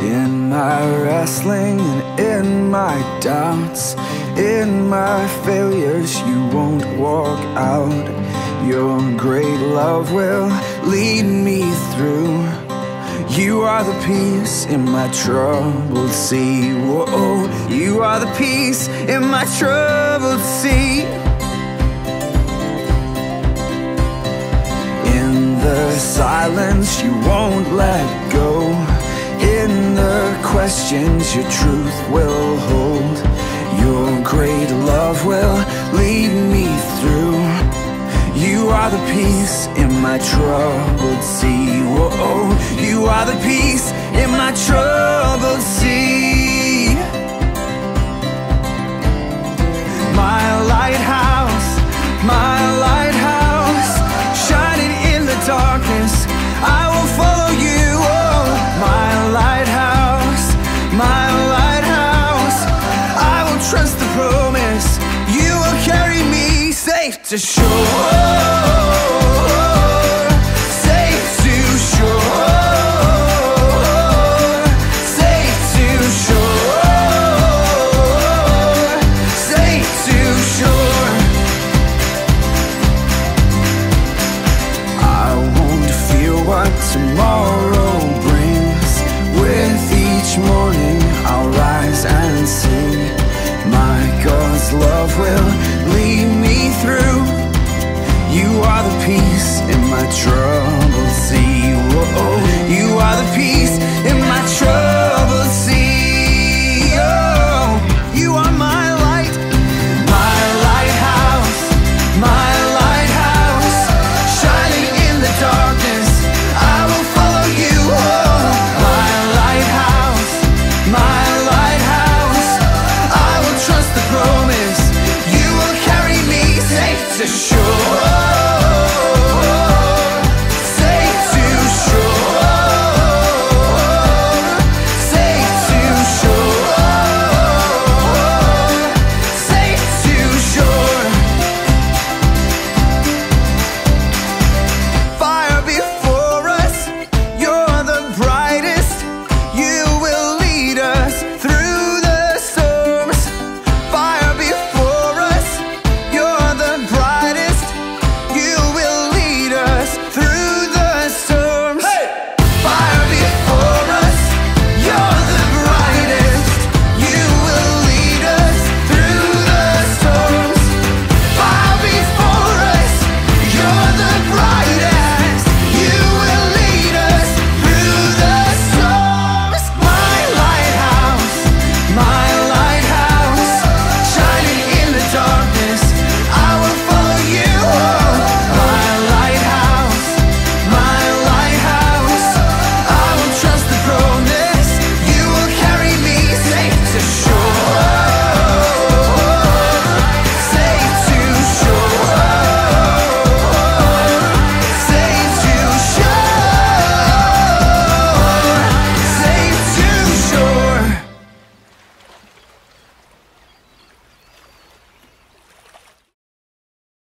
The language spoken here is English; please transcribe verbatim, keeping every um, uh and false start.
In my wrestling and in my doubts, in my failures, you won't walk out. Your great love will lead me through. You are the peace in my troubled sea. Whoa, you are the peace in my troubled sea. In the silence, you won't let go. In the questions, your truth will hold. Your great love will lead me through. You are the peace in my troubled sea. Whoa, you are the peace in my troubled sea. My lighthouse, my lighthouse, shining in the darkness, I will follow you. Oh, my lighthouse, my lighthouse, I will trust the promise. You will carry me safe to shore. Tomorrow brings. With each morning I'll rise and sing. My God's love will lead me through. You are the peace in my troubled sea. Whoa, you are the peace in my troubled sea. Oh, you are my light, my lighthouse, my lighthouse, shining in the darkness. Sure.